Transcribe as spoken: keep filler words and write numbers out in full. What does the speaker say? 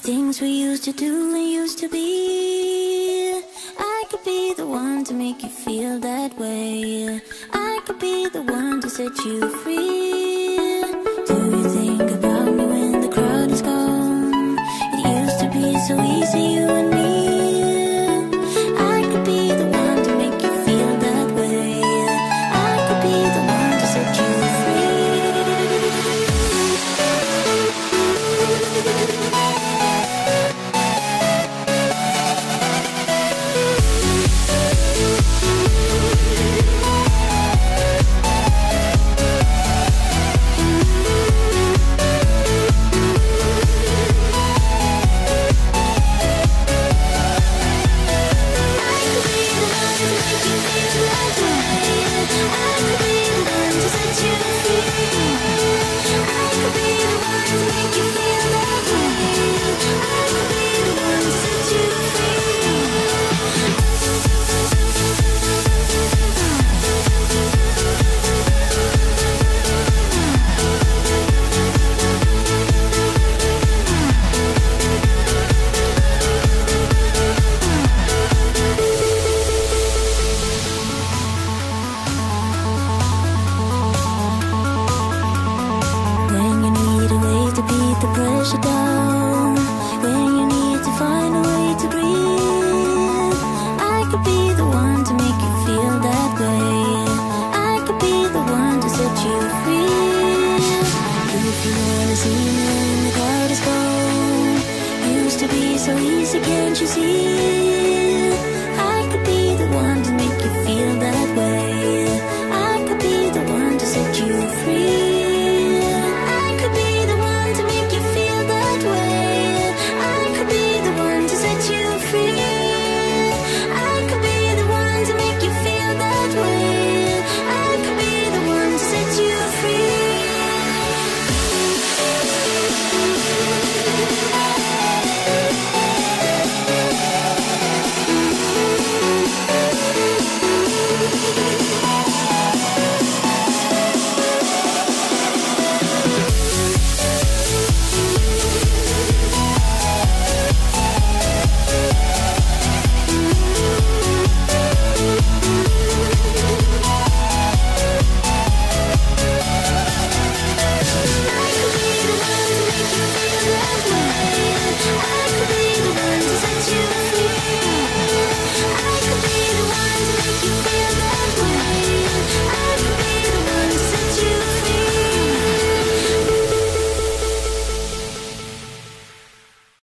things we used to do and used to be. I could be the one to make you feel that way. I could be the one to set you free. Do you think about me when the crowd is gone? It used to be so easy, you and me. I could be the one to make you feel that way. I could be the one to set you free. Pressure down when you need to find a way to breathe. I could be the one to make you feel that way. I could be the one to set you free. If you wanna see me when the crowd is gone, used to be so easy, can't you see?